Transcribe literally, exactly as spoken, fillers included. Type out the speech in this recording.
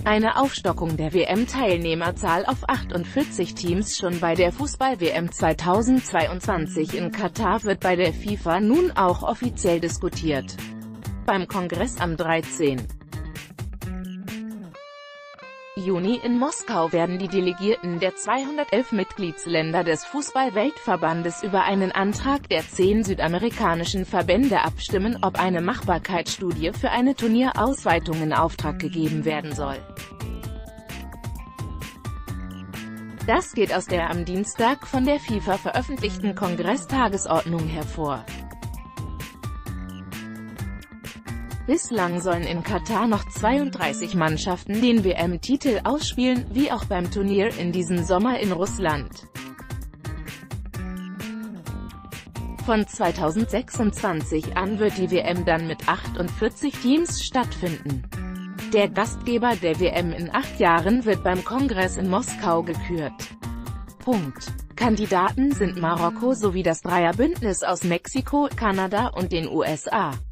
Eine Aufstockung der W M-Teilnehmerzahl auf achtundvierzig Teams schon bei der Fußball-W M zweitausendzweiundzwanzig in Katar wird bei der FIFA nun auch offiziell diskutiert. Beim Kongress am dreizehnten Juni in Moskau werden die Delegierten der zweihundertelf Mitgliedsländer des Fußball-Weltverbandes über einen Antrag der zehn südamerikanischen Verbände abstimmen, ob eine Machbarkeitsstudie für eine Turnierausweitung in Auftrag gegeben werden soll. Das geht aus der am Dienstag von der FIFA veröffentlichten Kongresstagesordnung hervor. Bislang sollen in Katar noch zweiunddreißig Mannschaften den W M-Titel ausspielen, wie auch beim Turnier in diesem Sommer in Russland. Von zweitausendsechsundzwanzig an wird die W M dann mit achtundvierzig Teams stattfinden. Der Gastgeber der W M in acht Jahren wird beim Kongress in Moskau gekürt. Punkt. Kandidaten sind Marokko sowie das Dreierbündnis aus Mexiko, Kanada und den U S A.